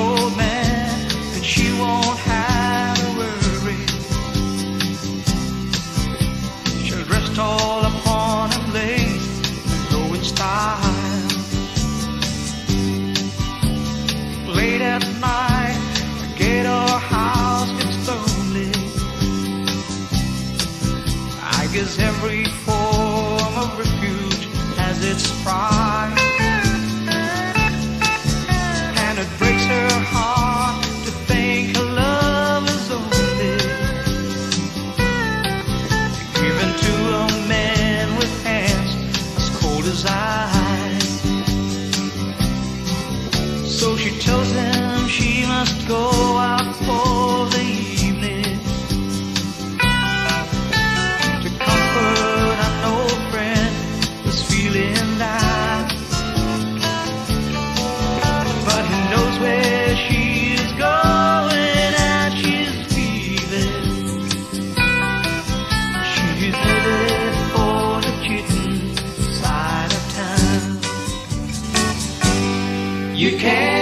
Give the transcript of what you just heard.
old man, and she won't have to worry. She'll dress all upon him late and go in style. Late at night, the gate or house gets lonely. I guess every form of refuge has its price, and it breaks her heart to think her love is only given to a man with hands as cold as ice. So she tells him she must go out for the evening to comfort an old friend who's feeling down. But he knows where she's going and she's leaving. She's headed for the chicken side of town. You can't